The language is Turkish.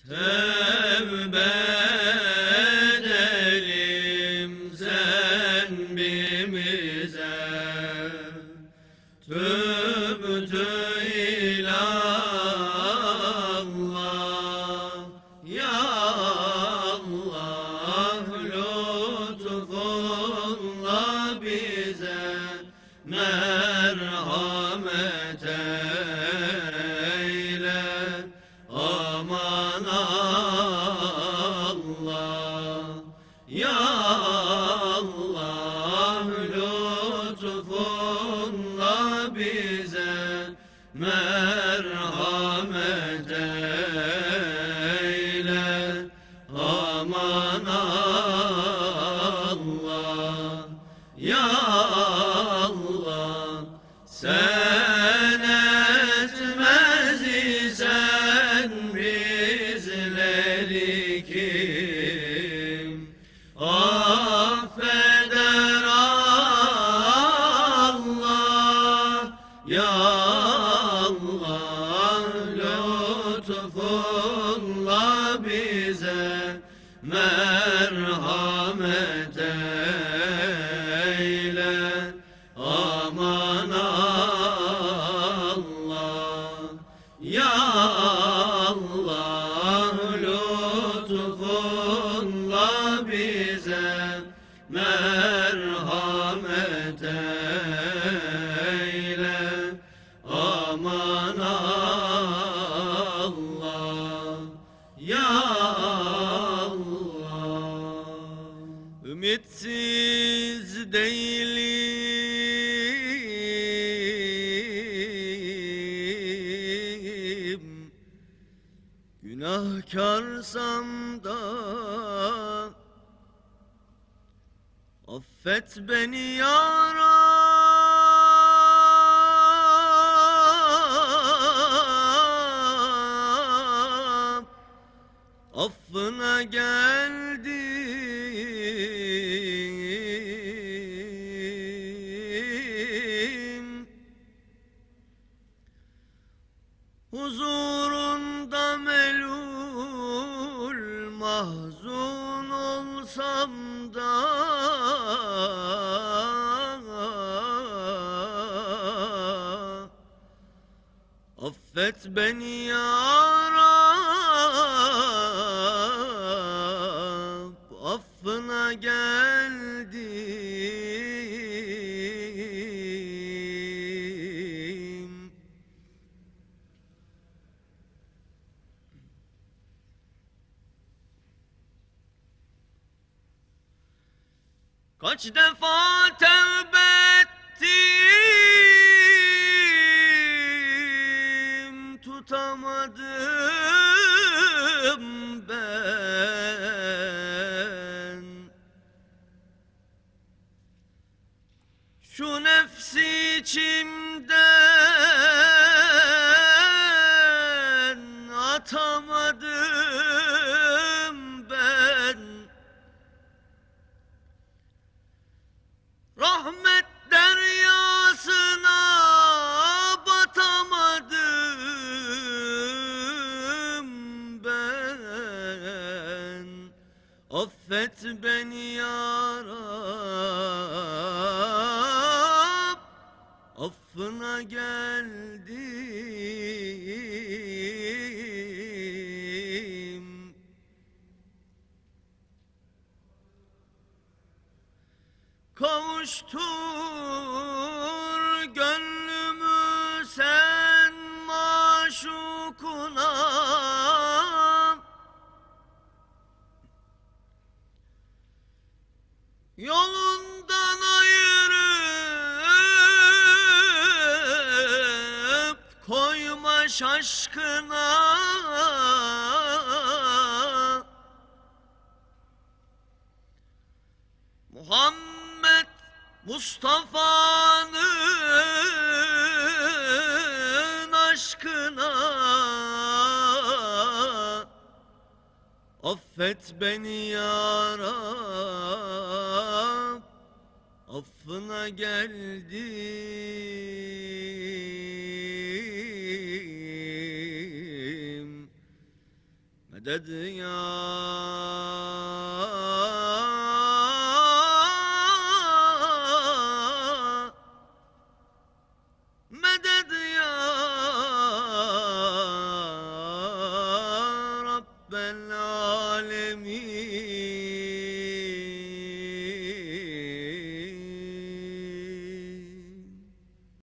Tevbe edelim zembimize, tübtü ilallah. Ya Allah, lütfunla bize merhamet eyle. Aman Allah, ya Allah, lütfunla bize merhamet eyle. Aman Allah, ya Allah, sen etmez isen bizleri kim affeder Allah. Ya Allah, lütfunla bize merhamet eyle. Aman Allah, ya Allah, lütfunla bize merhamet eyle. Aman Allah, ya Allah. Ümitsiz değilim, günahkarsam da affet beni ya Rab. Affına geldim, huzurunda melul mahzun olsam da affet beni ya Rab. Affına geldim. Kaç defa tevbe ettim, tutamadım ben. Şu nefsi içimden atamadım ben. Rahmet deryasına batamadım ben. Affet beni ya Rab. Affına geldim. Kavuştur gönlümü sen maşukuna. Yolundan ayırıp koyma şaşkına. Muhammed Mustafa'nın aşkına affet beni ya Rab. Affına geldim. Medet ya